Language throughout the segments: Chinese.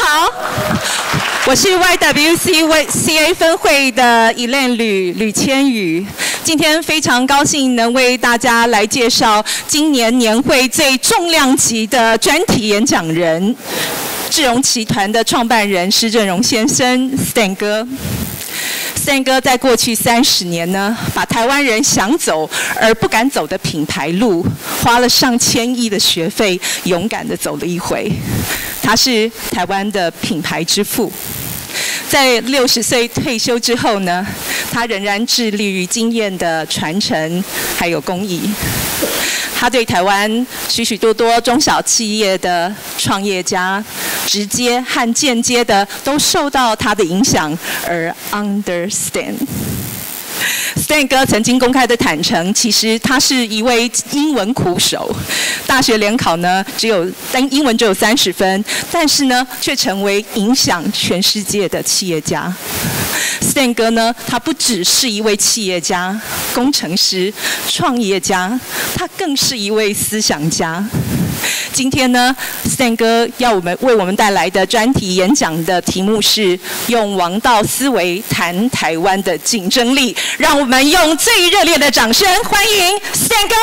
好，我是 YWCA 分会的 Elaine 吕千羽。今天非常高兴能为大家来介绍今年年会最重量级的专题演讲人——智荣集团的创办人施正荣先生 Stan 哥。Stan 哥在过去30年呢，把台湾人想走而不敢走的品牌路，花了上千亿的学费，勇敢地走了一回。他是台湾的品牌之父。在60岁退休之后呢，他仍然致力于经验的传承，还有公益。他对台湾许许多多中小企业的创业家，直接和间接的都受到他的影响而 understand。Stan 哥曾经公开的坦诚，其实他是一位英文苦手，大学联考呢英文只有30分，但是呢却成为影响全世界的企业家。Stan 哥呢，他不只是一位企业家、工程师、创业家，他更是一位思想家。今天呢 ，Stan 哥要为我们带来的专题演讲的题目是“用王道思维谈台湾的竞争力”。让我们用最热烈的掌声欢迎 Stan 哥。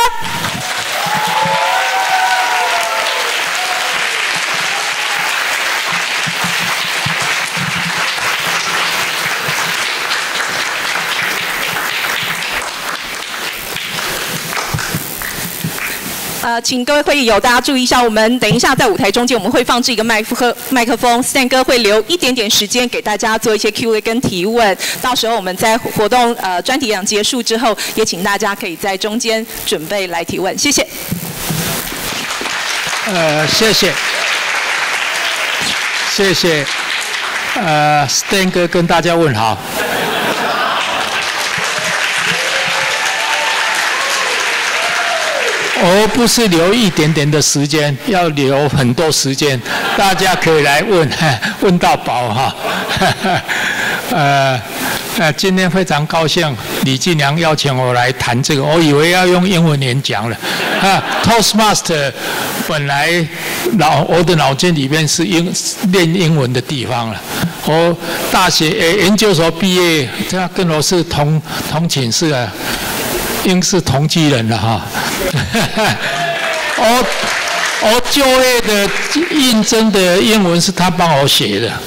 请各位会议友大家注意一下，我们等一下在舞台中间我们会放置一个麦克风 ，Stan 哥会留一点点时间给大家做一些 Q&A 跟提问。到时候我们在活动专题演讲结束之后，也请大家可以在中间准备来提问，谢谢。 谢谢，Stan 哥跟大家问好。我不是留一点点的时间，要留很多时间，大家可以来问到饱哈。今天非常高兴，李进良邀请我来谈这个，我以为要用英文演讲了。Toastmaster 本来我的脑筋里面是练英文的地方了。我大学研究所毕业，他跟我是同寝室的。应是同居人了哈。我就业的应征的英文是他帮我写的。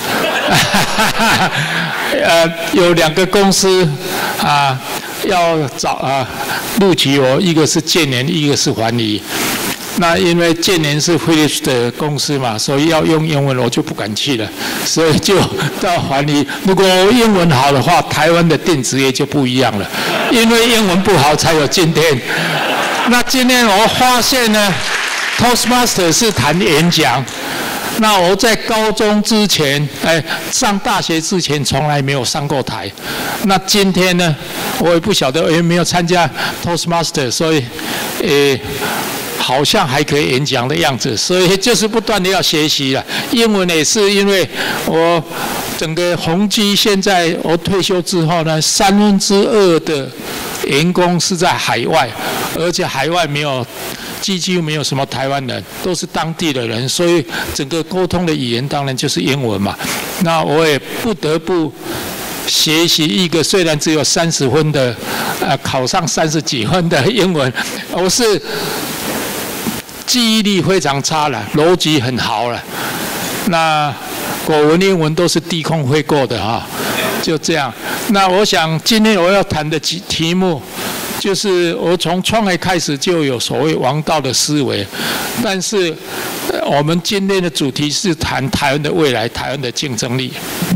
有2个公司要录取我，一个是建联，一个是环宇。那因为建联是 Philips 的公司嘛，所以要用英文我就不敢去了，所以就到环宇。如果英文好的话，台湾的电子业就不一样了，因为英文不好才有今天。那今天我发现呢 ，Toastmaster 是谈演讲。那我在高中之前，上大学之前从来没有上过台。那今天呢，我也不晓得，我也没有参加 Toastmaster， 所以，好像还可以演讲的样子，所以就是不断的要学习了。英文也是因为我整个宏基现在我退休之后呢，2/3的员工是在海外，而且海外几乎没有什么台湾人，都是当地的人，所以整个沟通的语言当然就是英文嘛。那我也不得不学习一个虽然只有30分的，考上30几分的英文，我是记忆力非常差了，逻辑很好了。那国文、英文都是低空飞过的哈，就这样。那我想今天我要谈的题目，就是我从创业开始就有所谓王道的思维，但是我们今天的主题是谈台湾的未来，台湾的竞争力。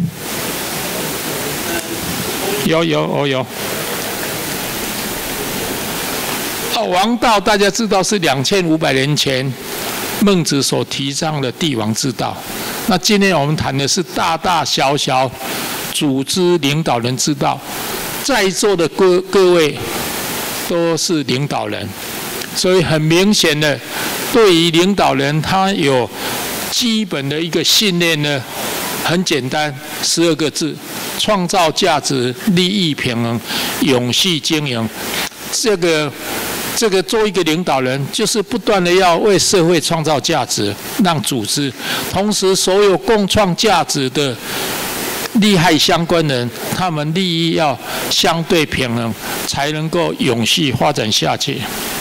有。王道大家知道是2500年前孟子所提倡的帝王之道。那今天我们谈的是大大小小组织领导人之道。在座的各位都是领导人，所以很明显的，对于领导人他有基本的一个信念呢，很简单，12个字：创造价值、利益平衡、永续经营。这个这个做一个领导人，就是不断的要为社会创造价值，让组织，同时所有共创价值的利害相关人，他们利益要相对平衡，才能够永续发展下去。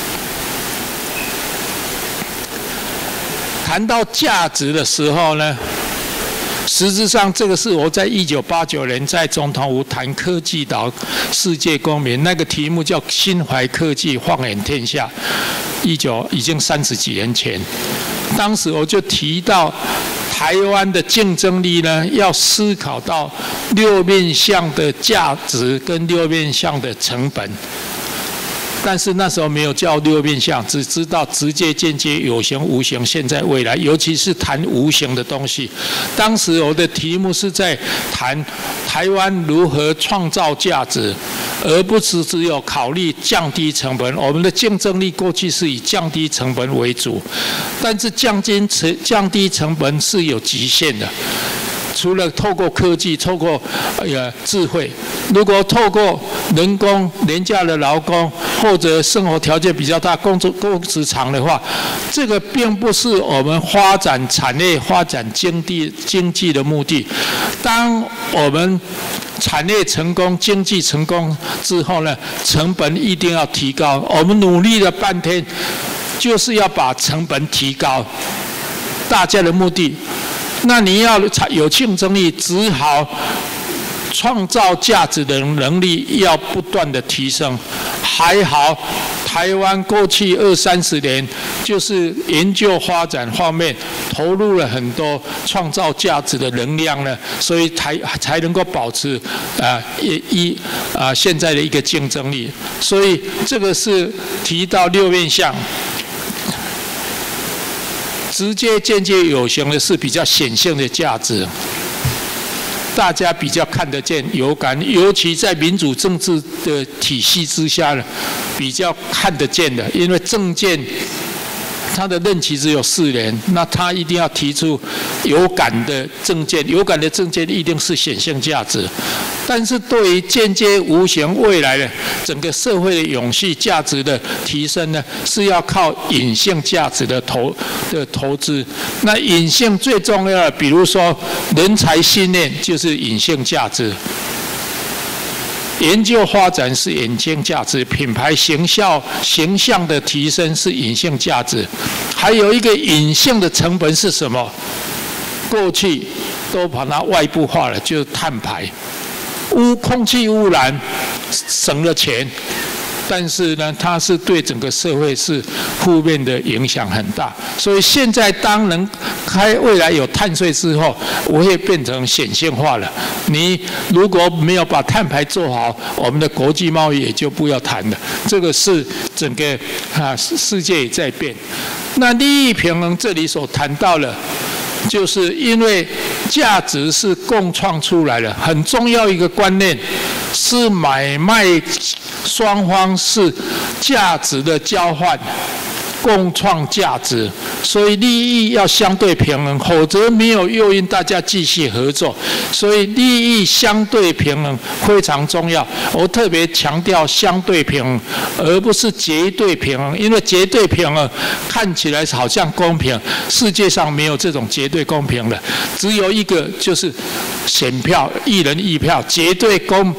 谈到价值的时候呢，实质上这个是我在1989年在总统府谈科技岛世界公民，那个题目叫心怀科技放眼天下，已经30几年前。当时我就提到台湾的竞争力呢，要思考到6面向的价值跟6面向的成本。但是那时候没有叫6面向，只知道直接、间接、有形、无形、现在、未来，尤其是谈无形的东西。当时我的题目是在谈台湾如何创造价值，而不是只有考虑降低成本。我们的竞争力过去是以降低成本为主，但是降低成本是有极限的。除了透过科技、透过智慧，如果透过人工、廉价的劳工，或者生活条件比较大、工时长的话，这个并不是我们发展产业、发展经济的目的。当我们产业成功、经济成功之后呢，成本一定要提高。我们努力了半天，就是要把成本提高，大家的目的。那你要有竞争力，只好创造价值的能力要不断的提升。还好，台湾过去20-30年就是研究发展方面投入了很多创造价值的能量呢，所以才能够保持现在的一个竞争力。所以这个是提到6面向。直接、间接、有形的是比较显性的价值，大家比较看得见、有感，尤其在民主政治的体系之下呢，比较看得见的，因为政见他的任期只有4年，那他一定要提出有感的政见，有感的政见一定是显性价值。但是对于间接无形未来的整个社会的永续价值的提升呢，是要靠隐性价值的投资。那隐性最重要的，比如说人才训练就是隐性价值。研究发展是隐性价值，品牌形象的提升是隐性价值，还有一个隐性的成本是什么？过去都把它外部化了，就是碳排、空气污染，省了钱，但是呢，它是对整个社会是负面的影响很大。所以现在当未来有碳税之后，我会变成显性化了。你如果没有把碳排做好，我们的国际贸易也就不要谈了。这个是整个世界也在变。那利益平衡这里所谈到了，就是因为价值是共创出来的，很重要一个观念是买卖双方是价值的交换，共创价值，所以利益要相对平衡，否则没有诱因大家继续合作。所以利益相对平衡非常重要。我特别强调相对平衡，而不是绝对平衡，因为绝对平衡看起来好像公平，世界上没有这种绝对公平的，只有一个就是选票，一人一票，绝对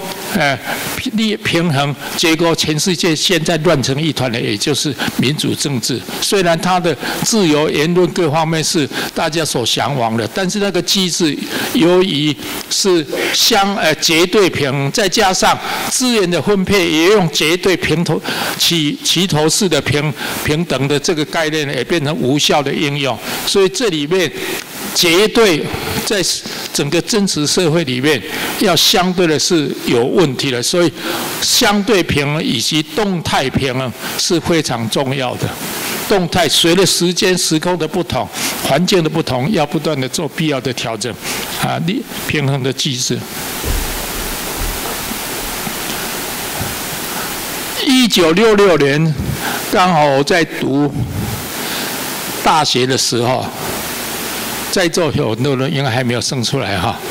平衡，结果全世界现在乱成一团的，也就是民主政治。虽然它的自由言论各方面是大家所向往的，但是那个机制由于是绝对平衡，再加上资源的分配也用绝对齐头式的平等的这个概念，也变成无效的应用。所以这里面绝对在整个真实社会里面要相对的是有问题的，所以相对平衡以及动态平衡是非常重要的。动态随着时间时空的不同，环境的不同，要不断的做必要的调整，平衡的机制。1966年，刚好我在读大学的时候，在座有很多人应该还没有生出来哈。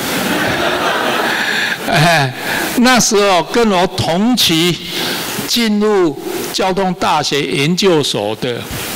那时候跟我同期进入交通大学研究所的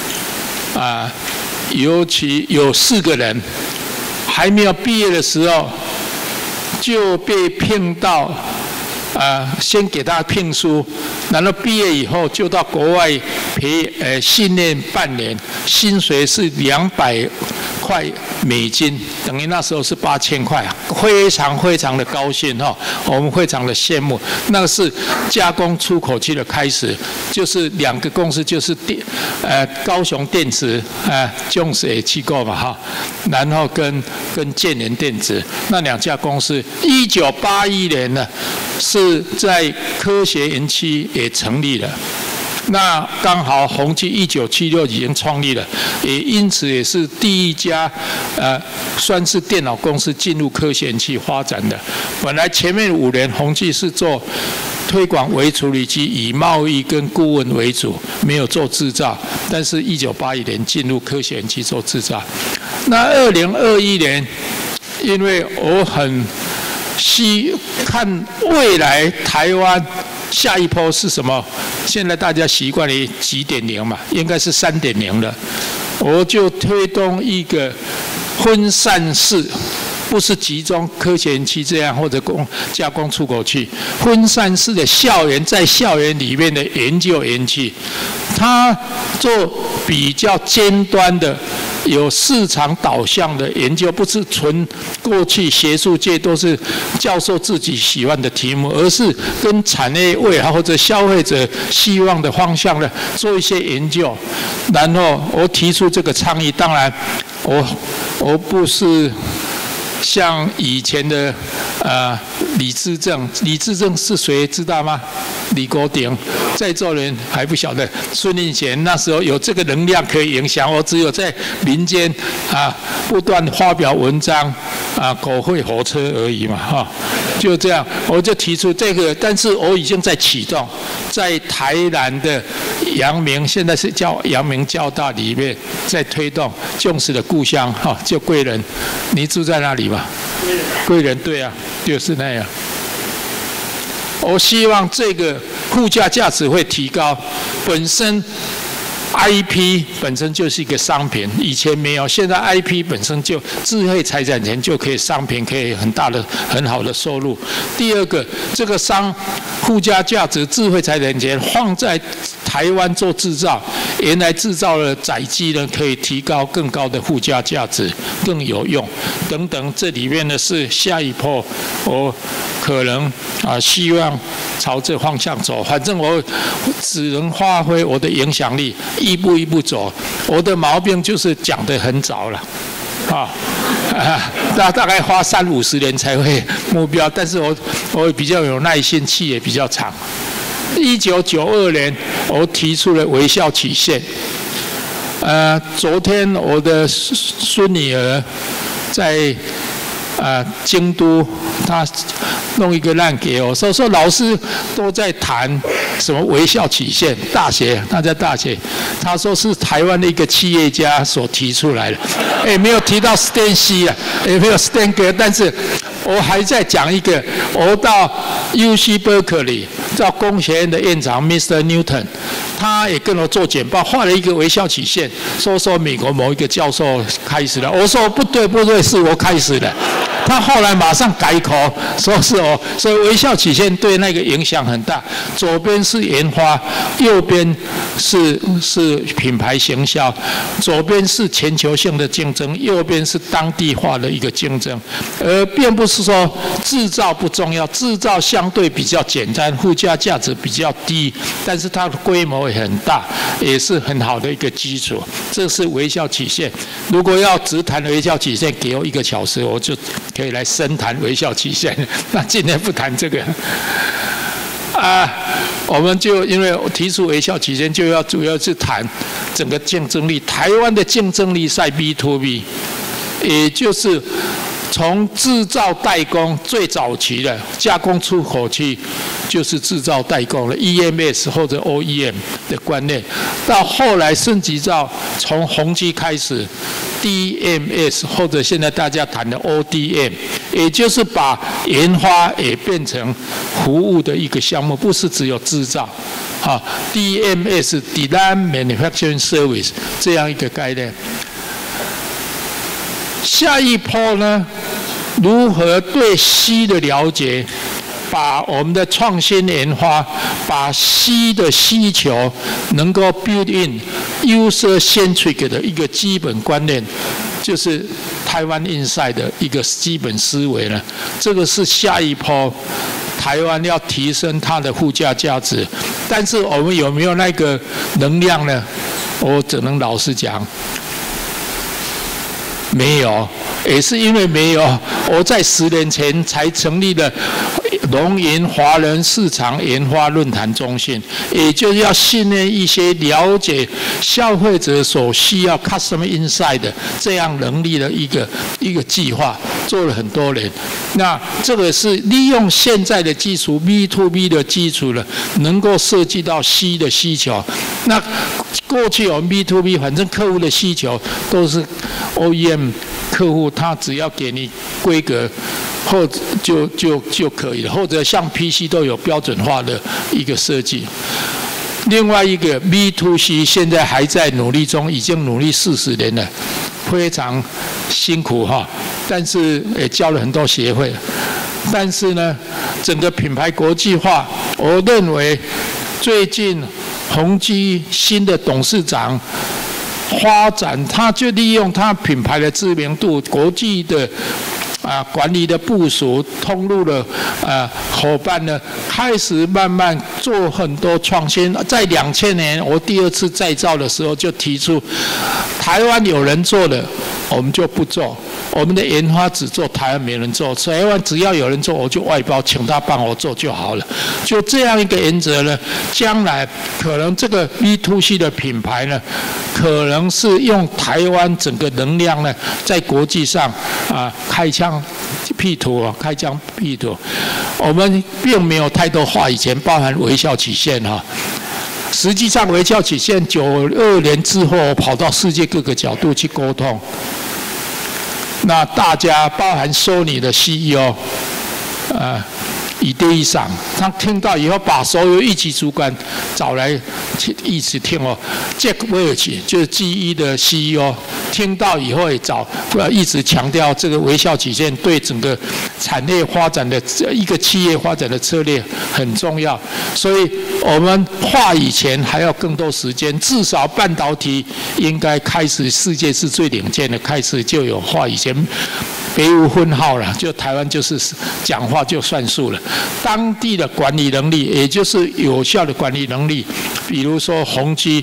尤其有4个人还没有毕业的时候就被聘到先给他聘书，然后毕业以后就到国外训练半年，薪水是200块美金，等于那时候是8000块啊，非常非常的高兴哈，我们非常的羡慕。那个是加工出口区的开始，就是2个公司，就是高雄电子Jones也去过嘛哈，然后跟建联电子那2家公司，1981年呢是在科学园区也成立了。那刚好宏基1976已经创立了，也因此也是第一家算是电脑公司进入科学园区发展的。本来前面5年宏基是做推广微处理机，以贸易跟顾问为主，没有做制造。但是1981年进入科学园区做制造。那2021年，因为我很看未来台湾下一波是什么？现在大家习惯于几点零嘛，应该是3.0了。我就推动一个分散式，不是集中科学园区这样或者加工出口区，分散式的校园，在校园里面的研究园区，它做比较尖端的。有市场导向的研究，不是纯过去学术界都是教授自己喜欢的题目，而是跟产业未来或者消费者希望的方向呢做一些研究。然后我提出这个倡议，当然我不是像以前的李志正是谁知道吗？李国鼎，在座人还不晓得。孙运璇那时候有这个能量可以影响我，只有在民间不断发表文章狗会火车而已嘛哈，就这样我就提出这个，但是我已经在启动，在台南的阳明，现在是叫阳明交大里面在推动Jones的故乡哈，就贵人，你住在那里吧？贵人对啊，就是那样。我希望这个附加价值会提高，本身 IP 本身就是一个商品，以前没有，现在 IP 本身就智慧财产权就可以商品，可以很好的收入。第二个，这个附加价值智慧财产权放在台湾做制造，原来制造的载机呢可以提高更高的附加价值，更有用等等。这里面呢是下一波，我可能希望朝这方向走。反正我只能发挥我的影响力，一步一步走。我的毛病就是讲得很早了，大概花30-50年才会目标，但是我比较有耐心，气也比较长。1992年，我提出了微笑曲线。昨天我的孙女儿在京都，她弄一个烂给我，说老师都在谈什么微笑曲线，她在大学，她说是台湾的一个企业家所提出来的，没有提到 Stan C 啊，也没有 Stan 哥，但是我还在讲一个，我到 UC Berkeley 到工学院的院长 Mr. Newton， 他也跟我做简报，画了一个微笑曲线，说美国某一个教授开始了，我说不对，是我开始的。他后来马上改口，说是我，所以微笑曲线对那个影响很大。左边是研发，右边是品牌行销，左边是全球性的竞争，右边是当地化的一个竞争。并不是说制造不重要，制造相对比较简单，附加价值比较低，但是它的规模也很大，也是很好的一个基础。这是微笑曲线。如果要只谈微笑曲线，给我1个小时，我就可以来深谈微笑曲线。那今天不谈这个。我们就因为提出微笑曲线，就要主要是谈整个竞争力。台湾的竞争力在 B2B， 也就是从制造代工最早期的加工出口区，就是制造代工了 EMS 或者 OEM 的观念，到后来升级到从宏基开始 DMS 或者现在大家谈的 ODM， 也就是把研发也变成服务的一个项目，不是只有制造。DMS Design Manufacturing Service 这样一个概念。下一波呢，如何对硒的了解？把我们的创新研发，把硒的需求能够 build in user centric 的一个基本观念，就是台湾 Inside 的一个基本思维呢。这个是下一波台湾要提升它的附加价值，但是我们有没有那个能量呢？我只能老实讲，没有。也是因为没有，我在10年前才成立了农研华人市场研发论坛中心，也就是要训练一些了解消费者所需要 customer insight 的这样能力的一个计划，做了很多年。那这个是利用现在的基础 B to B 的基础了，能够涉及到 C 的需求。那过去我们 B to B 反正客户的需求都是 OEM 客户，他只要给你规格或就可以了，或者像 PC 都有标准化的一个设计。另外一个 B to C 现在还在努力中，已经努力40年了，非常辛苦哈，但是也教了很多协会。但是呢，整个品牌国际化，我认为最近宏基新的董事长发展，他就利用他品牌的知名度、国际的管理的部署、通路的伙伴呢，开始慢慢做很多创新。在2000年我第2次再造的时候，就提出台湾有人做的，我们就不做。我们的研发只做台湾没人做，台湾只要有人做，我就外包请他帮我做就好了。就这样一个原则呢，将来可能这个 B2C 的品牌呢，可能是用台湾整个能量呢，在国际上开枪辟土，开疆辟土。我们并没有太多话语权，包含微笑曲线哈。实际上，微笑曲线92年之后，跑到世界各个角度去沟通。那大家包含Sony的 CEO，以对上，他听到以后，把所有一级主管找来一起听哦。Jack Welch 就是GE的 CEO， 听到以后也一直强调这个微笑曲线对整个产业发展的一个企业发展的策略很重要。所以我们话语权还要更多时间，至少半导体应该开始世界是最领先的，开始就有话语权。别无分号了，就台湾就是讲话就算数了。当地的管理能力，也就是有效的管理能力，比如说宏基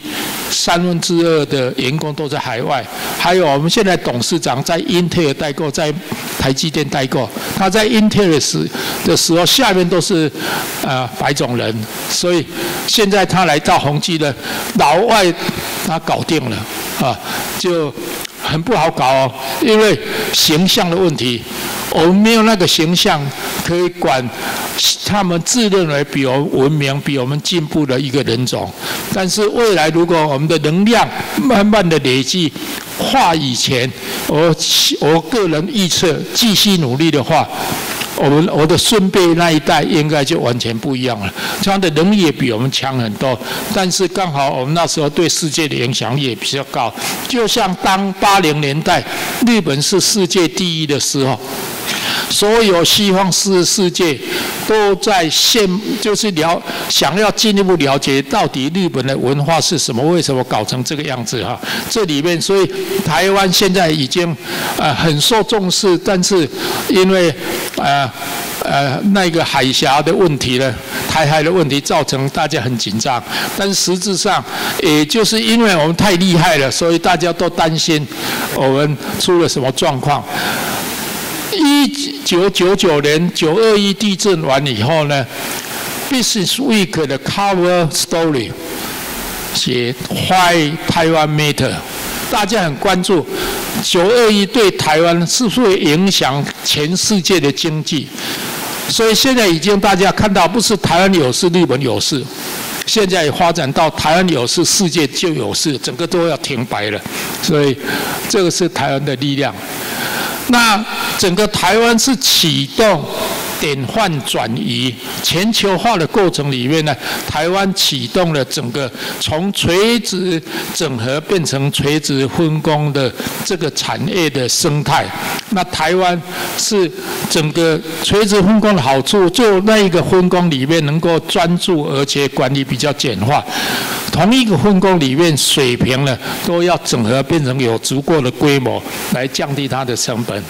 2/3的员工都在海外，还有我们现在董事长在英特尔代购，在台积电代购，他在英特尔的时候，下面都是白种人，所以现在他来到宏基的老外，他搞定了就。很不好搞哦，因为形象的问题，我们没有那个形象可以管他们自认为比我们文明、比我们进步的一个人种。但是未来如果我们的能量慢慢的累积，话语权，我个人预测，继续努力的话。我的孙辈那一代应该就完全不一样了，他的能力也比我们强很多，但是刚好我们那时候对世界的影响力也比较高，就像当80年代日本是世界第1的时候，所有西方世界都在就是想要进一步了解到底日本的文化是什么，为什么搞成这个样子哈？这里面，所以台湾现在已经很受重视，但是因为那个海峡的问题呢，台海的问题造成大家很紧张，但是实质上也就是因为我们太厉害了，所以大家都担心我们出了什么状况。1999年921地震完以后呢 ，Business Week 的 cover story 写 Why Taiwan Matter， 大家很关注921对台湾是不是会影响全世界的经济，所以现在已经大家看到，不是台湾有事，日本有事。现在也发展到台湾有事，世界就有事，整个都要停摆了。所以这个是台湾的力量。 那整个台湾是启动典范转移全球化的过程里面呢，台湾启动了整个从垂直整合变成垂直分工的这个产业的生态。那台湾是整个垂直分工的好处，就那一个分工里面能够专注，而且管理比较简化。同一个分工里面水平呢，都要整合变成有足够的规模，来降低它的成本。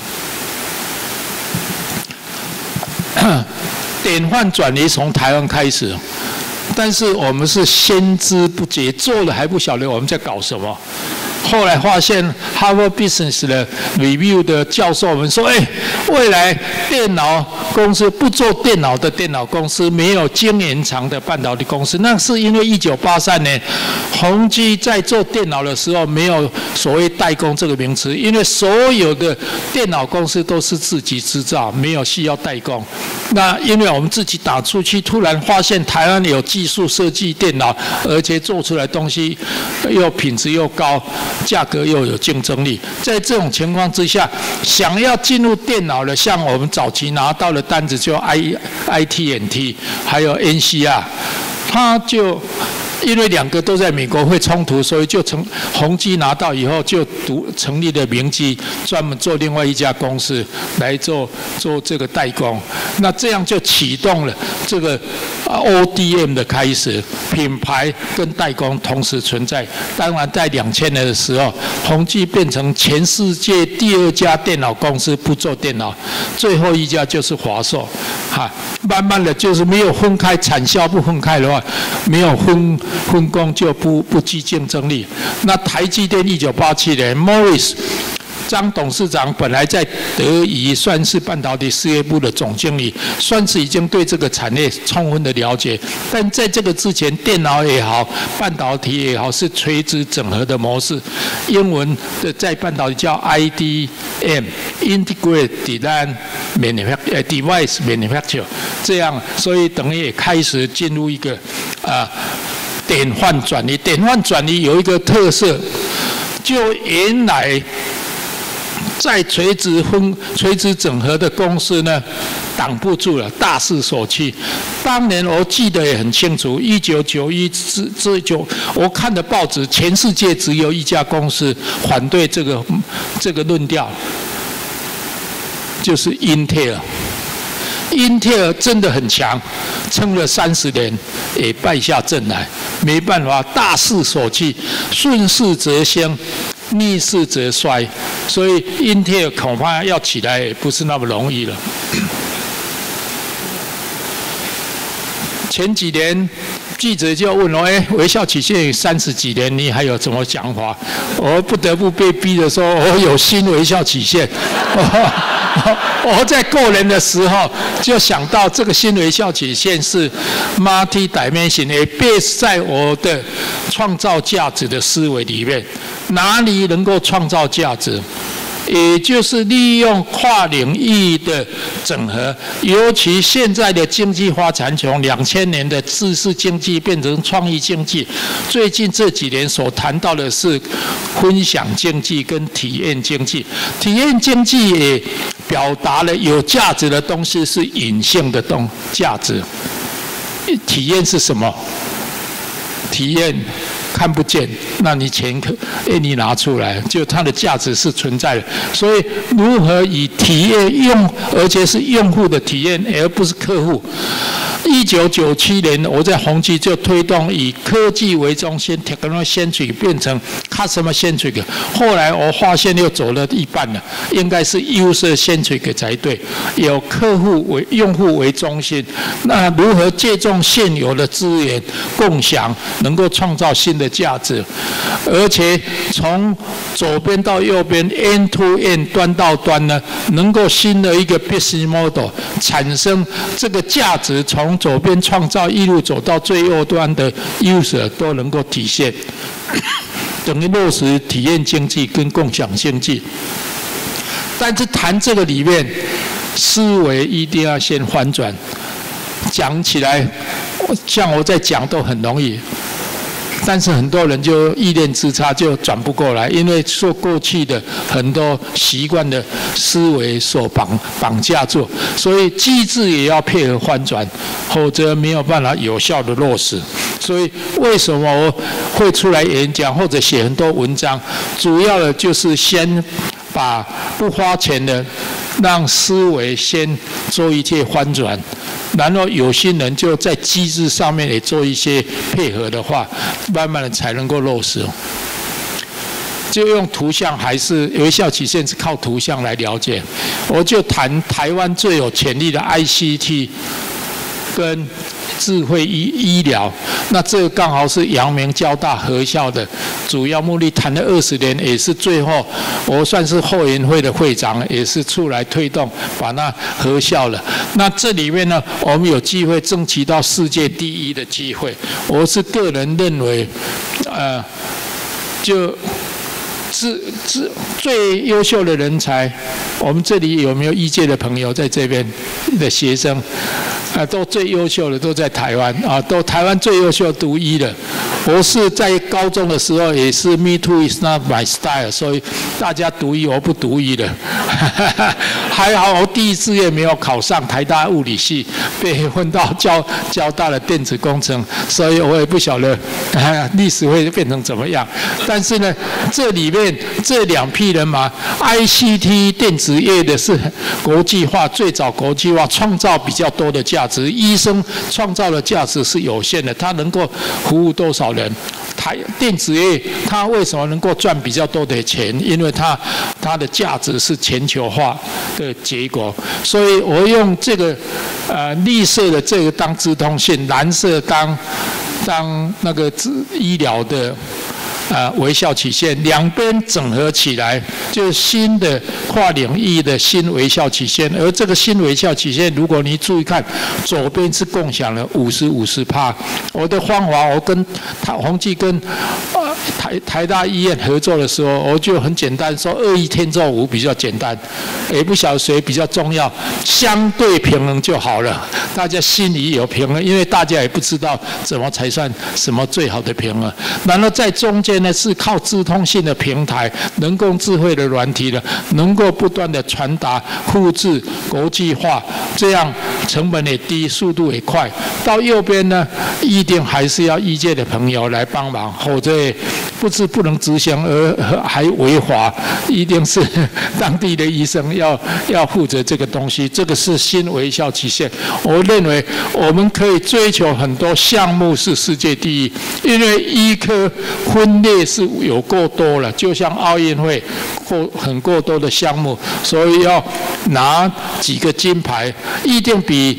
典范转移从台湾开始，但是我们是先知不觉，做了还不晓得我们在搞什么。后来发现 Harvard Business 的 Review 的教授们说，未来电脑公司不做电脑的电脑公司，没有经营长的半导体公司。那是因为1983年宏基在做电脑的时候没有所谓代工这个名词，因为所有的电脑公司都是自己制造，没有需要代工。那因为我们自己打出去，突然发现台湾有技术设计电脑，而且做出来东西又品质又高，价格又有竞争力。在这种情况之下，想要进入电脑的，像我们早期拿到的单子就 ITNT 还有 NCR， 他就因为两个都在美国会冲突，所以就宏基拿到以后就成立了明基，专门做另外一家公司来做这个代工。那这样就启动了这个 ODM 的开始，品牌跟代工同时存在。当然，在2000年的时候，宏基变成全世界第2家电脑公司，不做电脑，最后一家就是华硕。慢慢的就是没有分开产销，不分开的话，没有分工就不具竞争力。那台积电1987年 ，Morris 张董事长本来在德仪算是半导体事业部的总经理，算是已经对这个产业充分的了解。但在这个之前，电脑也好，半导体也好，是垂直整合的模式。英文的在半导体叫 IDM，Integrated Device Manufacture， 这样，所以等于也开始进入一个典范转移。典范转移有一个特色，就原来在垂直整合的公司呢，挡不住了，大势所趋。当年我记得也很清楚，1991我看的报纸，全世界只有一家公司反对这个论调，就是英特尔。英特尔真的很强，撑了30年也败下阵来，没办法，大势所趋，顺势则兴，逆势则衰，所以英特尔恐怕要起来也不是那么容易了。前几年记者就问我，微笑曲线30几年，你还有什么想法？我不得不被逼着说，我有新微笑曲线。我在过人的时候就想到，这个新微笑曲线是 multi-dimension， 也 base 在我的创造价值的思维里面。哪里能够创造价值？也就是利用跨领域的整合，尤其现在的经济发展从2000年的知识经济变成创意经济，最近这几年所谈到的是分享经济跟体验经济。体验经济也表达了有价值的东西是隐性的价值。体验是什么？体验看不见，那你钱你拿出来，就它的价值是存在的。所以如何以体验而且是用户的体验，而不是客户。1997年，我在宏基就推动以科技为中心 （technology centric） 变成 customer centric。后来我发现又走了一半了，应该是 user centric 才对，有用户为中心。那如何借重现有的资源共享，能够创造新的价值，而且从左边到右边 end to end 端到端呢，能够新的一个 business model 产生这个价值，从左边创造一路走到最右端的 user 都能够体现，等于落实体验经济跟共享经济。但是谈这个里面，思维一定要先反转。讲起来，像我在讲都很容易。 但是很多人就意念之差就转不过来，因为受过去的很多习惯的思维所绑架住，所以机制也要配合翻转，否则没有办法有效的落实。所以为什么我会出来演讲或者写很多文章，主要的就是先把不花钱的让思维先做一些翻转，然后有心人就在机制上面也做一些配合的话，慢慢的才能够落实。就用图像还是微笑曲线是靠图像来了解。我就谈台湾最有潜力的 ICT 跟智慧医疗，那这个刚好是阳明交大合校的主要目的，谈了20年，也是最后我算是后援会的会长，也是出来推动把它合校了。那这里面呢，我们有机会争取到世界第一的机会。我是个人认为，最优秀的人才，我们这里有没有医界的朋友在这边的学生？都最优秀的都在台湾啊，都台湾最优秀的读医的。我是在高中的时候也是 Me too is not my style， 所以大家读医我不读医的，还好我第一志愿没有考上台大物理系，被分到交大的电子工程，所以我也不晓得历史会变成怎么样。但是呢，这里面这2批人嘛 ，ICT 电子业的是国际化，最早国际化，创造比较多的价值。医生创造的价值是有限的，他能够服务多少人？电子业它为什么能够赚比较多的钱？因为它的价值是全球化的结果。所以我用这个绿色的这个当资通讯，蓝色当那个医疗的。微笑曲线两边整合起来，就是新的跨领域的新微笑曲线。而这个新微笑曲线，如果你注意看，左边是共享了50%。我的方法，我跟宏基跟台大医院合作的时候，我就很简单说，21天做5比较简单，也不晓得谁比较重要，相对平衡就好了。大家心里有平衡，因为大家也不知道怎么才算什么最好的平衡。然后在中间呢，是靠资通信的平台，人工智慧的软体的，能够不断的传达、复制、国际化，这样成本也低，速度也快。到右边呢，一定还是要医界的朋友来帮忙，否则不是不能执行，而还违法，一定是当地的医生要负责这个东西。这个是新微笑曲线。我认为我们可以追求很多项目是世界第一，因为医科分裂是有够多了，就像奥运会很过多的项目，所以要拿几个金牌，一定比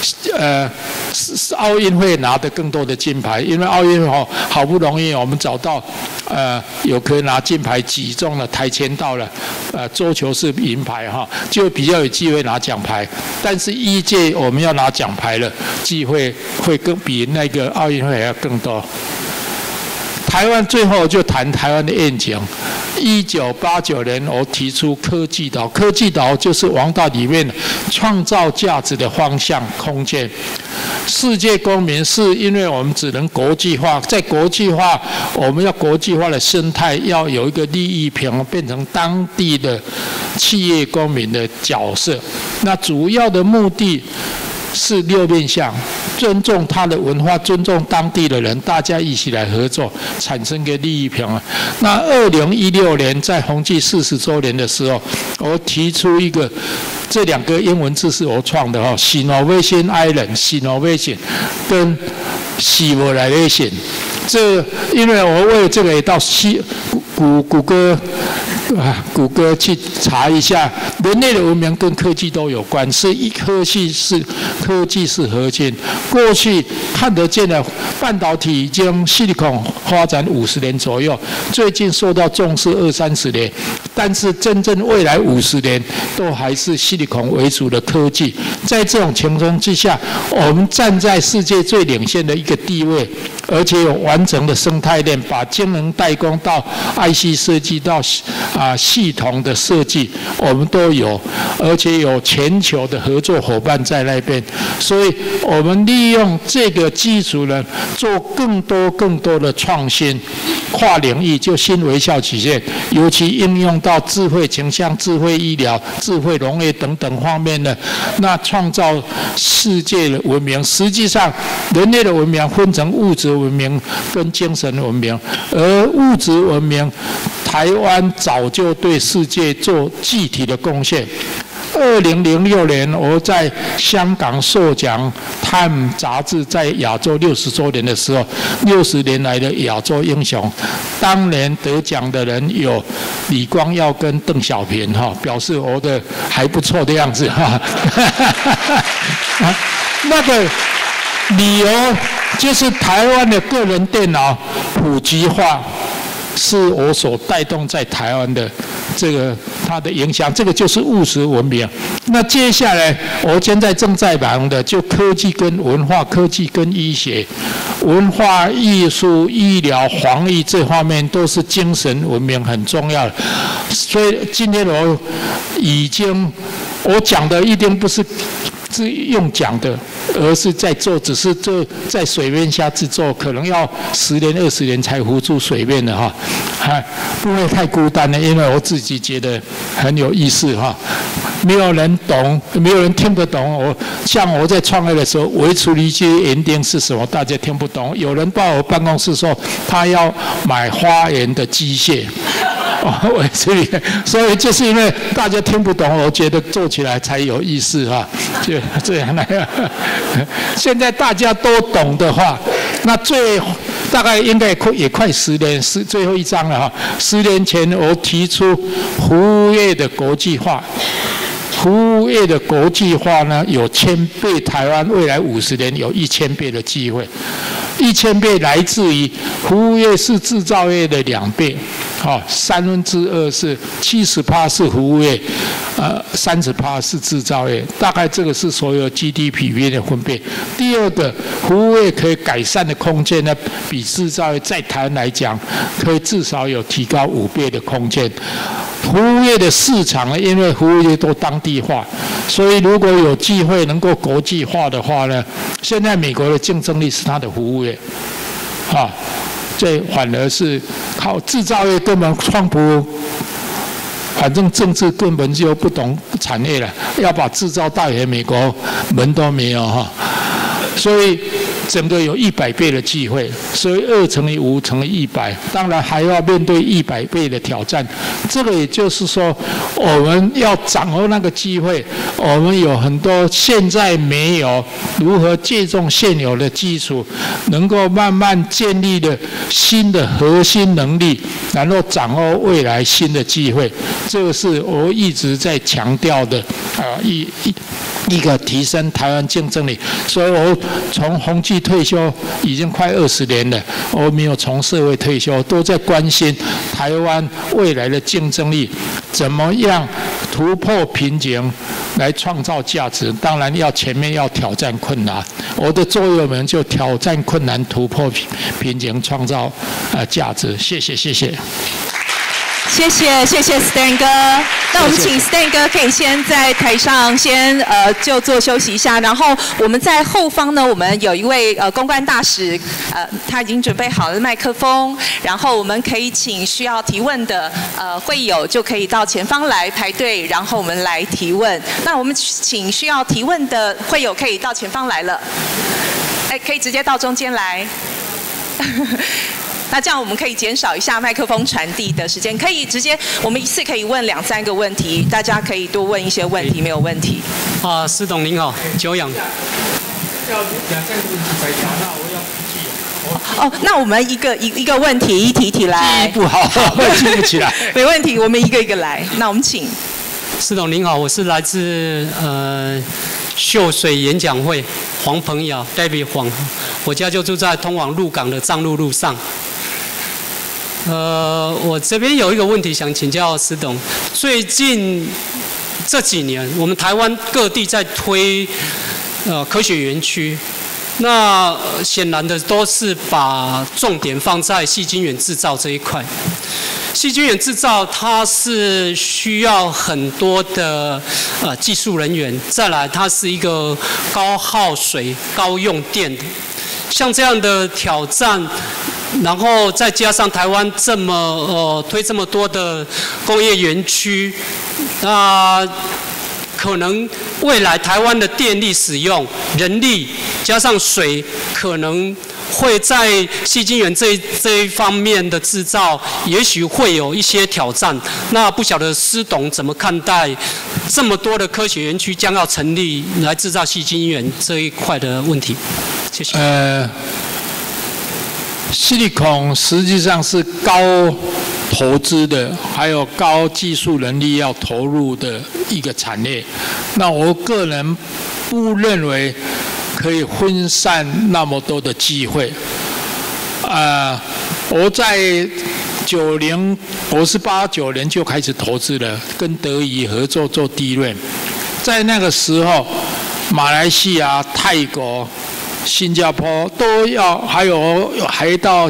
奥运会拿得更多的金牌，因为奥运会好不容易我们找到有可以拿金牌，举重了、跆拳道了，桌球是银牌哈，就比较有机会拿奖牌。但是医界我们要拿奖牌了，机会会更比那个奥运会还要更多。台湾最后就谈台湾的愿景。1989年，我提出科技岛，科技岛就是王道里面创造价值的方向空间。世界公民是因为我们只能国际化，在国际化，我们要国际化的生态要有一个利益平衡，变成当地的企业公民的角色。那主要的目的是6面向：尊重他的文化，尊重当地的人，大家一起来合作，产生个利益平衡。那2016年在宏基40周年的时候，我提出一个，这2个英文字是我创的，Innovation Island、Innovation 跟 Civilization。这因为我为这个也到谷歌去查一下，人类的文明跟科技都有关，科技是核心。过去看得见的半导体已经Silicon发展50年左右，最近受到重视20-30年。 但是真正未来50年都还是Silicon为主的科技。在这种情况之下，我们站在世界最领先的一个地位，而且有完整的生态链，把晶能代工到 IC 设计到系统的设计，我们都有，而且有全球的合作伙伴在那边，所以我们利用这个基础呢，做更多的创新，跨领域就新微笑曲线，尤其应用到智慧形象、智慧医疗、智慧农业等等方面呢，那创造世界的文明。实际上，人类的文明分成物质文明跟精神文明，而物质文明，台湾早就对世界做具体的贡献。2006年，我在香港受奖《Time》杂志在亚洲60周年的时候，60年来的亚洲英雄，当年得奖的人有李光耀跟邓小平表示我的还不错的样子那个理由就是台湾的个人电脑普及化，是我所带动在台湾的这个它的影响，这个就是务实文明。那接下来我现在正在忙的就科技跟文化、科技跟医学、文化艺术、医疗、防疫这方面都是精神文明很重要的。所以今天我讲的一定不是用讲的，而是在做，只是做在水面下制作，可能要10年、20年才浮出水面的不会太孤单的，因为我自己觉得很有意思没有人懂，没有人听得懂。像我在创业的时候，微处理器园丁是什么，大家听不懂。有人到我办公室说，他要买花园的机械。所以就是因为大家听不懂，我觉得做起来才有意思就这样来。现在大家都懂的话，那大概应该也快10年，最后一章了10年前我提出服务业的国际化。服务业的国际化呢，有1000倍，台湾未来50年有1000倍的机会。1000倍来自于服务业是制造业的2倍，2/3是70%是服务业，30%是制造业，大概这个是所有 GDP 的分贝。第二个，服务业可以改善的空间呢，比制造业在台湾来讲，可以至少有提高5倍的空间。服务业的市场呢，因为服务业都当地化，所以如果有机会能够国际化的话呢，现在美国的竞争力是它的服务业，这反而是靠制造业根本创不，反正政治根本就不懂产业了，要把制造带回美国门都没有所以整个有100倍的机会，所以2乘以5乘以100，当然还要面对100倍的挑战。这个也就是说，我们要掌握那个机会，我们有很多现在没有，如何借重现有的基础，能够慢慢建立的新的核心能力，然后掌握未来新的机会。这个是我一直在强调的一个提升台湾竞争力。所以我从宏基退休已经快20年了，我没有从社会退休，都在关心台湾未来的竞争力，怎么样突破瓶颈来创造价值。当然前面要挑战困难，我的座右铭就挑战困难，突破瓶颈，创造价值。谢谢。 谢谢 Stan 哥。那我们请 Stan 哥可以先在台上就坐休息一下，然后我们在后方呢，我们有一位公关大使，他已经准备好了麦克风，然后我们可以请需要提问的会友就可以到前方来排队，然后我们来提问。那我们请需要提问的会友可以到前方来了，可以直接到中间来。那这样我们可以减少一下麦克风传递的时间，可以直接我们一次可以问2、3个问题，大家可以多问一些问题，没有问题。 施董您好，久仰。 要2、3个问题才答，那我要记。 那我们一个问题一题来。 记忆不好，记不起来。 没问题，我们一个一个来。那我们请。 施董您好，我是来自秀水演讲会黄鹏尧 David 黄，我家就住在通往鹿港的藏路路上。 我这边有一个问题想请教施董。最近这几年，我们台湾各地在推科学园区，那显然的都是把重点放在细晶圆制造这一块。细晶圆制造它是需要很多的技术人员，再来它是一个高耗水、高用电的，像这样的挑战。然后再加上台湾推这么多的工业园区，那可能未来台湾的电力使用、人力加上水，可能会在细晶圆这一方面的制造，也许会有一些挑战。那不晓得施董怎么看待这么多的科学园区将要成立来制造细晶圆这一块的问题？谢谢。 Silicon 实际上是高投资的，还有高技术能力要投入的一个产业。那我个人不认为可以分散那么多的机会。我在我是89年就开始投资了，跟德仪合作做DRAM。在那个时候，马来西亚、泰国、新加坡都要，还到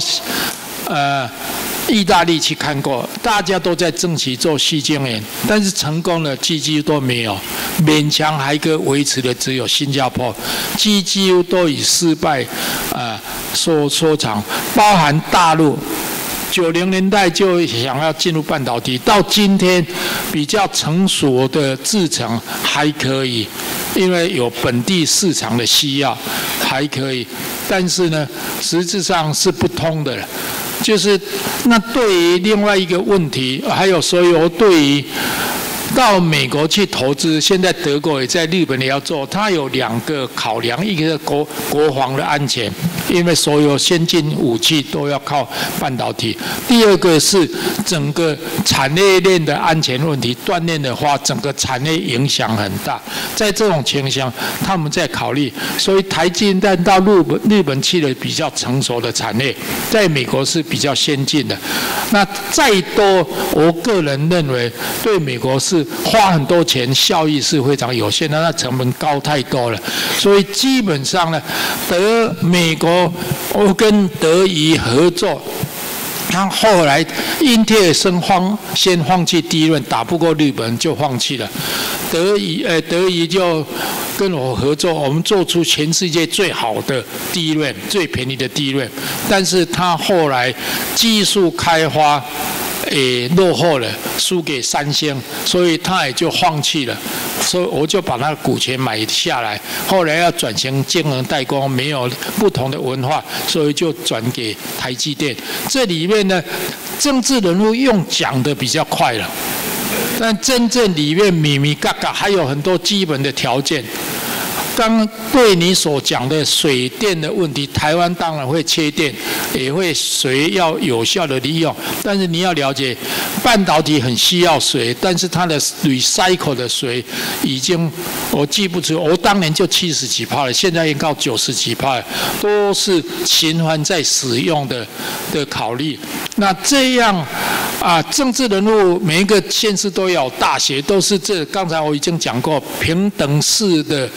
意大利去看过，大家都在争取做细晶圆，但是成功的几乎都没有，勉强还可以维持的只有新加坡，几乎都以失败收场，包含大陆。90年代就想要进入半导体，到今天比较成熟的制程还可以，因为有本地市场的需要还可以，但是呢，实质上是不通的。就是那对于另外一个问题，还有所以我对于到美国去投资，现在德国也在，日本也要做，它有2个考量，一个是国防的安全，因为所有先进武器都要靠半导体；第二个是整个产业链的安全问题，断链的话，整个产业影响很大。在这种情形，他们在考虑，所以台积电到日本去了比较成熟的产业，在美国是比较先进的。那再多，我个人认为对美国是花很多钱，效益是非常有限的，那成本高太多了。所以基本上呢，美国我跟德仪合作，他后来英特尔先放弃DRAM，打不过日本人就放弃了。德仪就跟我合作，我们做出全世界最好的DRAM，最便宜的DRAM，但是他后来技术开发落后了，输给三星，所以他也就放弃了。所以我就把他的股权买下来。后来要转型晶圆代工，没有不同的文化，所以就转给台积电。这里面呢，政治人物用讲的比较快了，但真正里面米米嘎嘎还有很多基本的条件。刚对你所讲的水电的问题，台湾当然会缺电，也会水要有效的利用。但是你要了解，半导体很需要水，但是它的 recycle 的水已经我记不住，我当年就70几%了，现在已经到90几%了，都是循环在使用的考虑。那这样政治人物每一个县市都有大学，都是刚才我已经讲过，平等式的。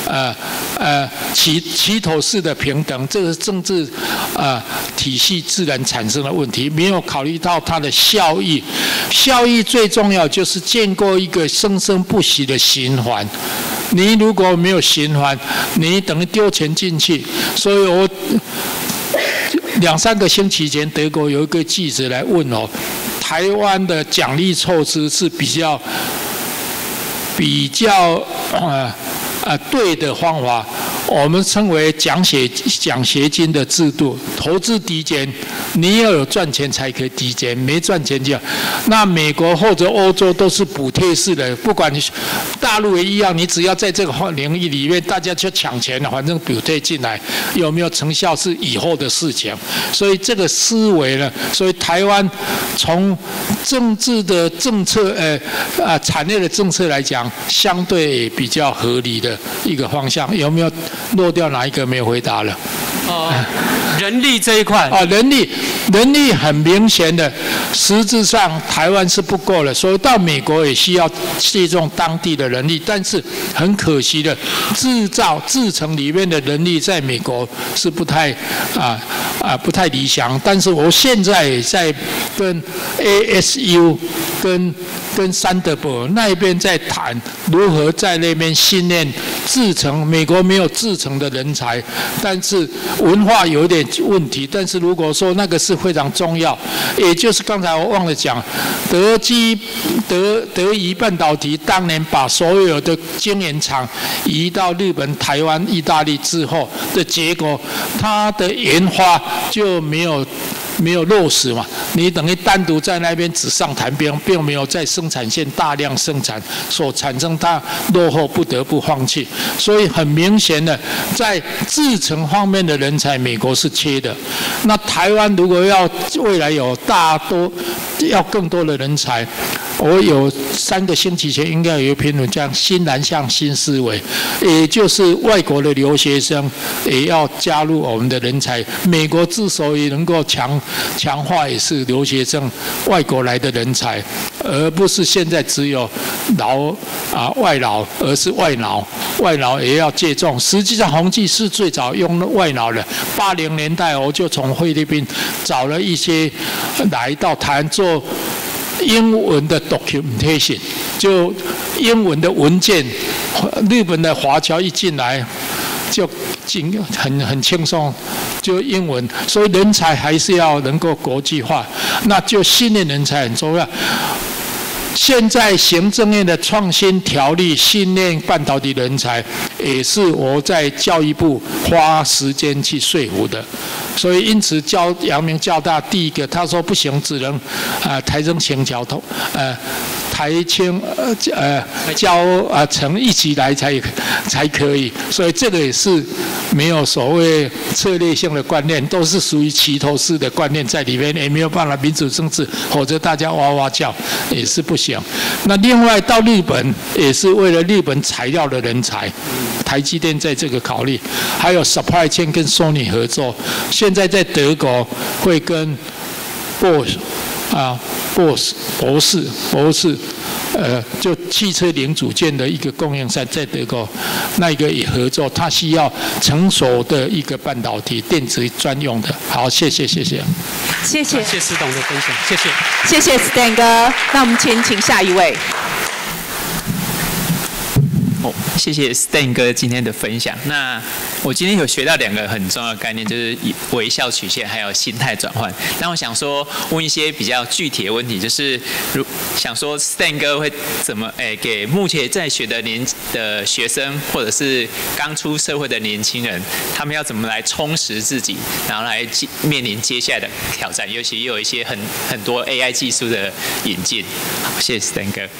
齐头式的平等，这个是政治体系自然产生的问题，没有考虑到它的效益。效益最重要就是建构一个生生不息的循环。你如果没有循环，你等于丢钱进去。所以我2、3个星期前，德国有一个记者来问我，台湾的奖励措施是比较对的方法，我们称为奖学金的制度。投资抵减，你要有赚钱才可以抵减，没赚钱就。那美国或者欧洲都是补贴式的，不管你大陆也一样，你只要在这个领域里面，大家去抢钱，反正补贴进来，有没有成效是以后的事情。所以这个思维呢，所以台湾从政治的政策，产业的政策来讲，相对比较合理的一个方向。有没有漏掉哪一个没有回答了？ 人力这一块人力很明显的，实质上台湾是不够的，所以到美国也需要借重当地的人力，但是很可惜的，制程里面的人力在美国是不太理想。但是我现在也在跟 ASU 跟山德堡那边在谈如何在那边训练制程，美国没有制程的人才，但是文化有点问题。但是如果说那个是非常重要，也就是刚才我忘了讲，德仪半导体当年把所有的晶圆厂移到日本、台湾、意大利之后的结果，它的研发就没有落实嘛，你等于单独在那边纸上谈兵，并没有在生产线大量生产，所产生它落后不得不放弃。所以很明显的，在制程方面的人才，美国是缺的。那台湾如果要未来有要更多的人才，我有3个星期前应该有一个评论叫“新南向新思维”，也就是外国的留学生也要加入我们的人才。美国之所以能够强化，也是留学生外国来的人才，而不是现在只有外劳，而是外劳也要借重。实际上，宏基是最早用外劳的。80年代我就从菲律宾找了一些来到台湾做英文的 documentation， 就英文的文件。日本的华侨一进来就很轻松，就英文，所以人才还是要能够国际化，那就训练人才很重要。现在行政院的创新条例训练半导体人才，也是我在教育部花时间去说服的。所以因此阳明交大第一个他说不行，只能台中清桥头台清城一起来才可以，所以这个也是没有所谓策略性的观念，都是属于齐头式的观念在里面，也没有办法民主政治，否则大家哇哇叫也是不行。那另外到日本也是为了日本材料的人才，台积电在这个考虑，还有 supply chain 跟 Sony 合作，现在在德国会跟 Bosch 博士，就汽车零组件的一个供应商在德国，那个也合作，它需要成熟的一个半导体电子专用的。好，谢谢。 谢谢施董的分享， 谢谢 Stan 哥。那我们请下一位。 谢谢 Stan 哥今天的分享。那我今天有学到2个很重要的概念，就是微笑曲线还有心态转换。那我想说问一些比较具体的问题，就是想说 Stan 哥会怎么给目前在学的学生，或者是刚出社会的年轻人，他们要怎么来充实自己，然后来面临接下来的挑战，尤其也有一些很多 AI 技术的引进。好，谢谢 Stan 哥。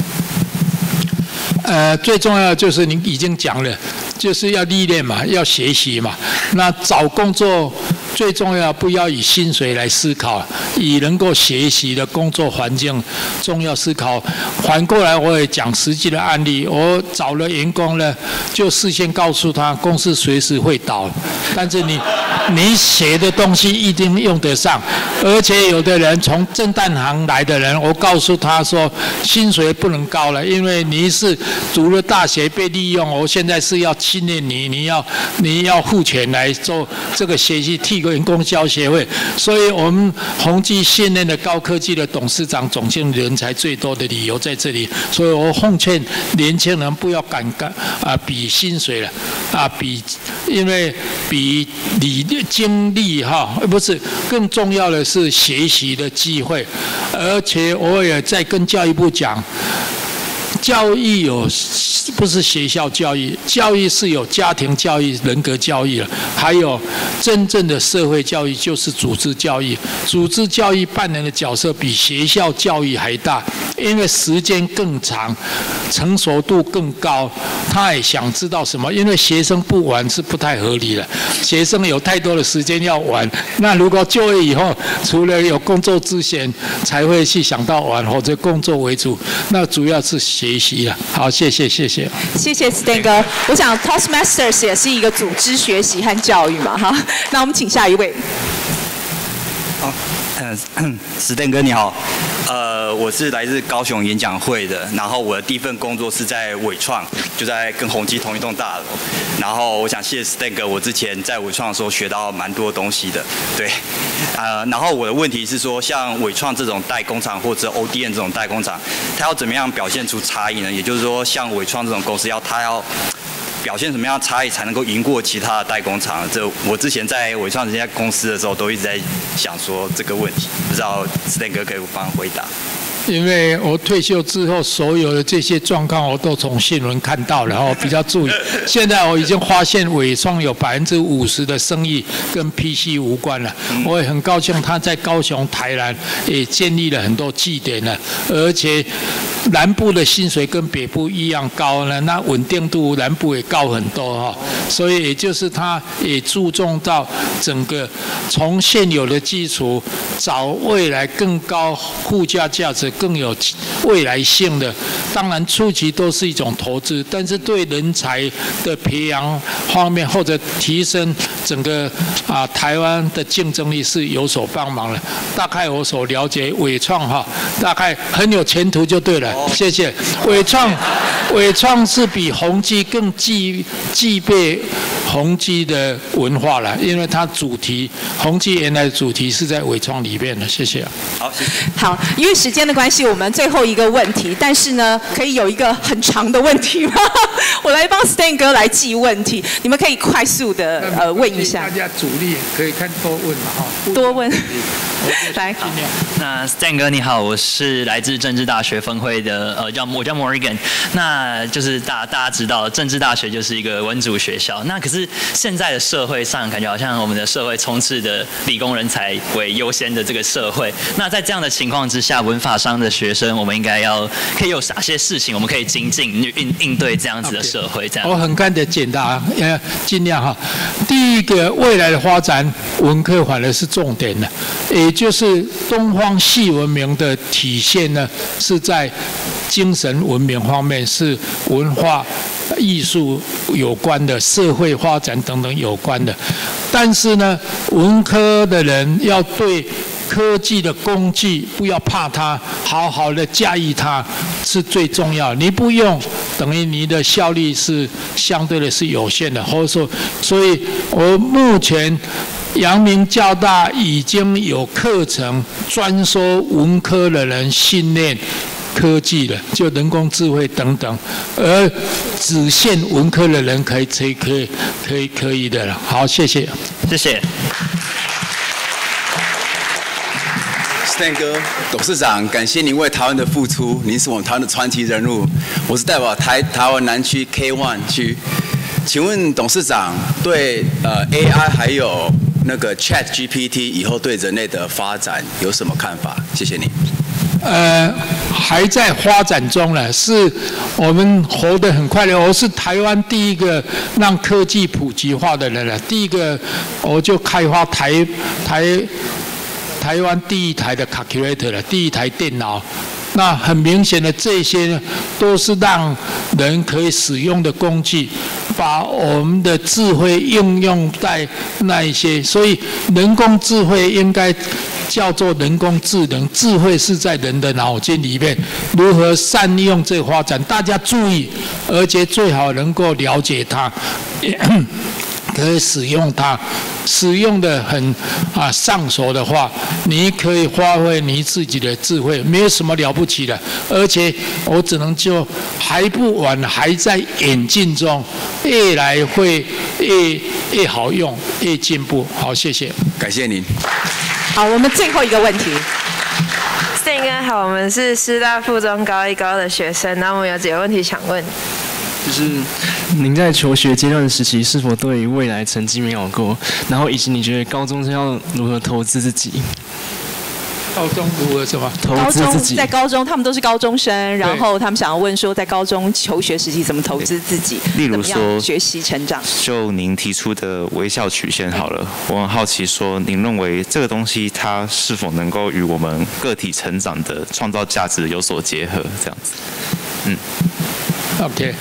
最重要的就是您已经讲了，就是要历练嘛，要学习嘛。那找工作最重要，不要以薪水来思考，以能够学习的工作环境重要思考。反过来，我也讲实际的案例，我找了员工呢，就事先告诉他，公司随时会倒，但是你写的东西一定用得上。而且有的人从正当行来的人，我告诉他说，薪水不能高了，因为你是读了大学被利用，我现在是要训练你要付钱来做这个学习，替员工交学费。所以我们宏基训练的高科技的董事长、总经理人才最多的理由在这里。所以我奉劝年轻人不要比薪水了因为比经历不是，更重要的是学习的机会。而且我也在跟教育部讲，教育不是学校教育，教育是有家庭教育、人格教育了，还有真正的社会教育，就是组织教育。组织教育扮演的角色比学校教育还大，因为时间更长，成熟度更高。他也想知道什么，因为学生不玩是不太合理的。学生有太多的时间要玩，那如果就业以后，除了有工作之前才会去想到玩，或者工作为主，那主要是学习了。好，谢谢。 谢谢 Stan 哥。我想 Toastmasters 也是一个组织学习和教育嘛，哈。那我们请下一位。 好，Stan 哥你好，我是来自高雄演讲会的，然后我的第一份工作是在伟创，就在跟宏基同一栋大楼。然后我想谢谢 Stan 哥，我之前在伟创的时候学到蛮多东西的，对，然后我的问题是说，像伟创这种代工厂或者 ODM 这种代工厂，它要怎么样表现出差异呢？也就是说，像伟创这种公司它要表现什么样的差异才能够赢过其他的代工厂？这我之前在伟创这家公司的时候，都一直在想说这个问题，不知道 Stan 哥可以帮我回答。 因为我退休之后，所有的这些状况我都从新闻看到了，我比较注意。现在我已经发现伟创有50%的生意跟 PC 无关了。我也很高兴他在高雄、台南也建立了很多据点了，而且南部的薪水跟北部一样高呢，那稳定度南部也高很多哈。所以也就是他也注重到整个从现有的基础找未来更高附加价值、更有未来性的。当然初期都是一种投资，但是对人才的培养方面或者提升整个台湾的竞争力是有所帮忙的。大概我所了解伟创大概很有前途就对了。谢谢。伟创是比宏基更具备宏基的文化了，因为它主题宏基原来的主题是在伟创里面的。谢谢。 好，谢谢。 好，因为时间的关系，我们最后一个问题，但是呢，可以有一个很长的问题吗？我来帮 Stan 哥来记问题，你们可以快速的问一下。 大家主力可以看多问嘛哈。 多问。来。 那 Stan 哥你好，我是来自政治大学分会的，我叫 Morgan。那就是大家知道，政治大学就是一个文组学校。那可是现在的社会上，感觉好像我们的社会充斥的理工人才为优先的这个社会。那在这样的情况之下，文法商的学生，我们应该可以有哪些事情，我们可以精进应对这样子的社会？这样。 我很快的简答，尽量哈。第一个，未来的发展，文科反而是重点的，也就是东方系文明的体现呢，是在精神文明方面，是文化、艺术有关的，社会发展等等有关的。但是呢，文科的人要对科技的工具不要怕它，好好的驾驭它是最重要。你不用，等于你的效率是相对的是有限的。或者说，所以我目前阳明交大已经有课程专收文科的人训练科技的，就人工智慧等等，而只限文科的人可以的了。好，谢谢。 谢谢。 Stan 哥，董事长，感谢您为台湾的付出，您是我们台湾的传奇人物。我是代表台湾南区 K1 区，请问董事长对AI 还有那个 ChatGPT 以后对人类的发展有什么看法？谢谢您。 还在发展中了，是我们活得很快乐。我是台湾第一个让科技普及化的人了，第一个我就开发台湾第一台的 calculator 了，第一台电脑。那很明显的，这些呢都是让人可以使用的工具，把我们的智慧应用在那一些，所以人工智慧应该叫做人工智能，智慧是在人的脑筋里面，如何善用这个发展，大家注意，而且最好能够了解它。可以使用它，使用的很上手的话，你可以发挥你自己的智慧，没有什么了不起的。而且我只能就还不晚，还在演进中，越来会越好用，越进步。好，谢谢， 感谢您。 好，我们最后一个问题。 Stan哥好，我们是师大附中高一高的学生，然后我们有几个问题想问。 就是您在求学阶段时期是否对于未来成绩美好过？然后以及你觉得高中生要如何投资自己？ 高中如何什么？ 投资自己。 在高中，他们都是高中生，然后他们想要问说，在高中求学时期怎么投资自己？ 例如说学习成长。 就您提出的微笑曲线好了，我很好奇说，您认为这个东西它是否能够与我们个体成长的创造价值有所结合？这样子。 OK，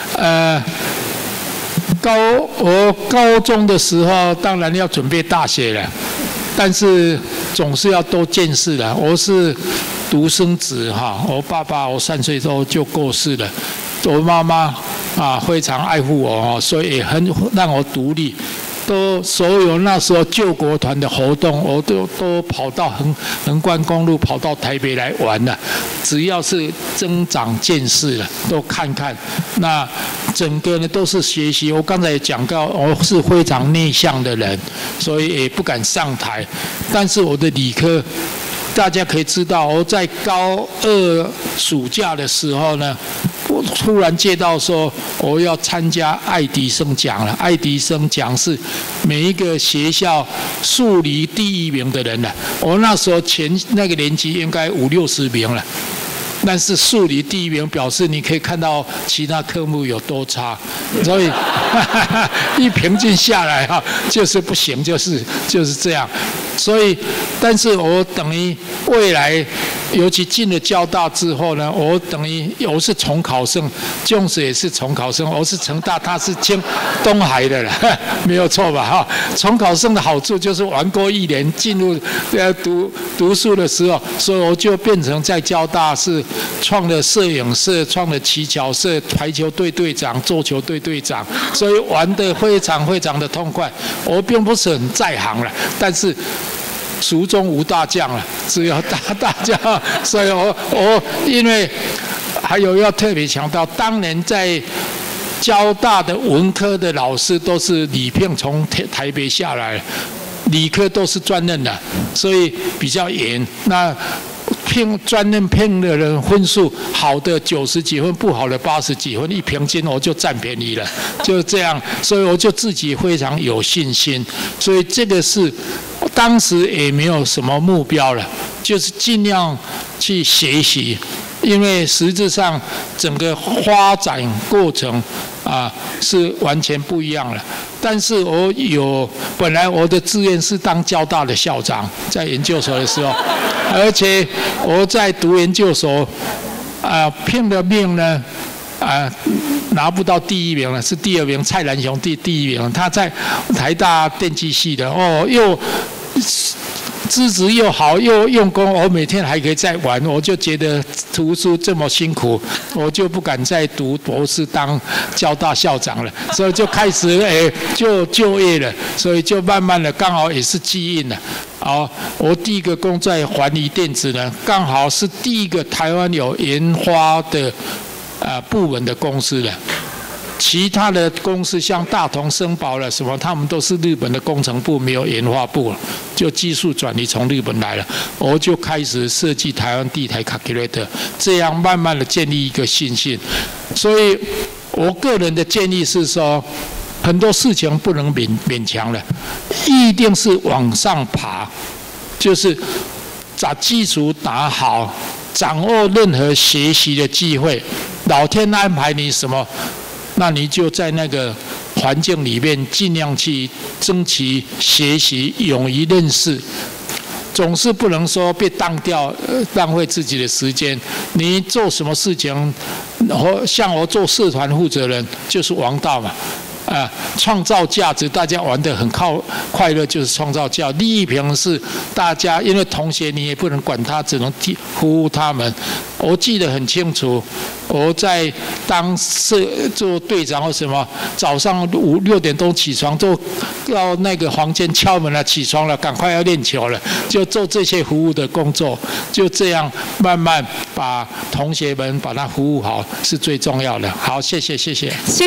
我高中的时候当然要准备大学了，但是总是要多见识的。我是独生子哈，我爸爸我3岁多就过世了，我妈妈非常爱护我，所以也很让我独立。所有那时候救国团的活动，我都跑到横贯公路跑到台北来玩了。只要是增长见识了，都看看。那整个呢都是学习。我刚才也讲到，我是非常内向的人，所以也不敢上台。但是我的理科，大家可以知道，我在高2暑假的时候呢，我突然接到说我要参加爱迪生奖了。爱迪生奖是每一个学校数理第1名的人了。我那时候那个年级应该50-60名了。但是数理第1名表示你可以看到其他科目有多差，所以一平均下来就是不行，就是这样。所以，但是我等于未来，尤其进了交大之后呢，我等于我是重考生，Jones也是重考生，我是成大，他是东海的了，没有错吧？重考生的好处就是玩过1年，进入读书的时候，所以我就变成在交大是创了摄影社，创了旗桥社，排球队队长，桌球队队长，所以玩得非常非常的痛快。我并不是很在行了，但是蜀中无大将了，只有大将。所以我因为还有要特别强调，当年在交大的文科的老师都是礼聘从台北下来，理科都是专任的，所以比较严。那专任聘的人分数好的90几分，不好的80几分，一平均我就占便宜了，就这样。所以我就自己非常有信心。所以这个是当时也没有什么目标了，就是尽量去学习，因为实质上整个发展过程是完全不一样了。但是本来我的志愿是当交大的校长，在研究所的时候，而且我在读研究所，拼了命呢，拿不到第1名了，是第2名，蔡澜雄第1名，他在台大电机系的，又资质又好又用功，我每天还可以再玩，我就觉得读书这么辛苦，我就不敢再读博士当交大校长了，所以就开始就业了，所以就慢慢的刚好也是机运了。我第一个工作在环宇电子呢，刚好是第一个台湾有研发的部门的公司了。其他的公司像大同、生宝了什么，他们都是日本的工程部，没有研发部了，就技术转移从日本来了。我就开始设计台湾第一台 calculator， 这样慢慢的建立一个信心。所以我个人的建议是说，很多事情不能勉强了，一定是往上爬，就是把基础打好，掌握任何学习的机会，老天安排你什么，那你就在那个环境里面尽量去争取学习，勇于认识。总是不能说被当掉，浪费自己的时间。你做什么事情，像我做社团负责人就是王道嘛。创造价值，大家玩得很快乐，就是创造价。利益平是大家，因为同学你也不能管他，只能服务他们。我记得很清楚，我在做队长或什么，早上5、6点钟起床，就到那个房间敲门了，起床了，赶快要练球了，就做这些服务的工作。就这样慢慢把同学们把他服务好，是最重要的。好，谢谢。 谢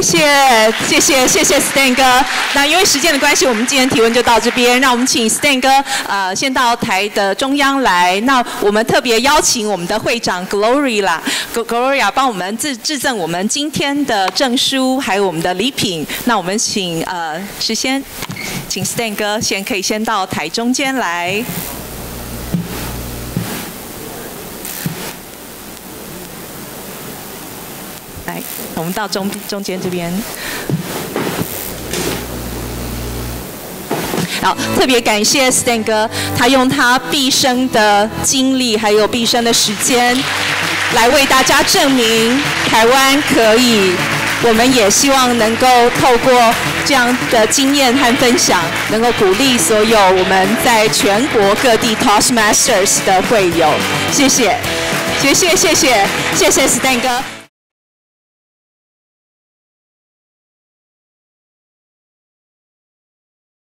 谢 Stan 哥。那因为时间的关系，我们今天提问就到这边。让我们请 Stan 哥先到台的中央来。那我们特别邀请我们的会长 Gloria 帮我们致赠我们今天的证书，还有我们的礼品。那我们请请 Stan 哥可以先到台中间来。来，我们到中间这边。 好，特别感谢 Stan 哥，他用他毕生的经历还有毕生的时间，来为大家证明台湾可以。我们也希望能够透过这样的经验和分享，能够鼓励所有我们在全国各地 Toastmasters 的会友。谢谢，谢谢 Stan 哥。